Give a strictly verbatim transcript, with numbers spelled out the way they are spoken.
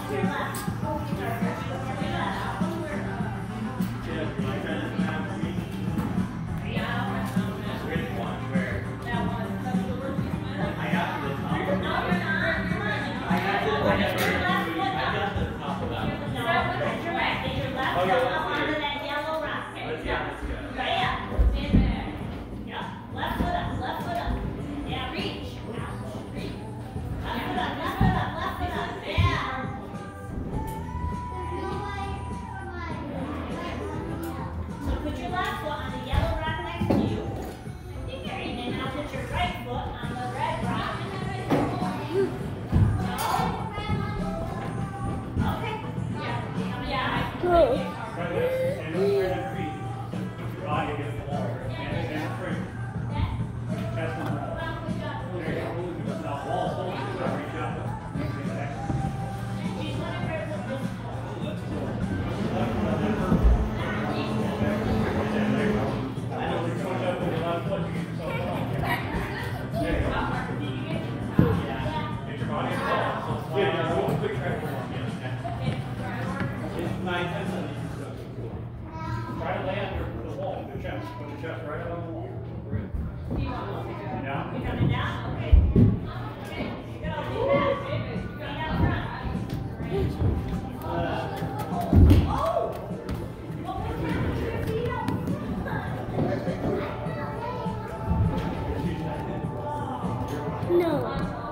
Try to land your the wall, the chest. Put the chest right up on the wall. Down. You're coming down? Okay. Okay. You go. Do that. You got down front. Uh, oh! Well, put your feet up. No.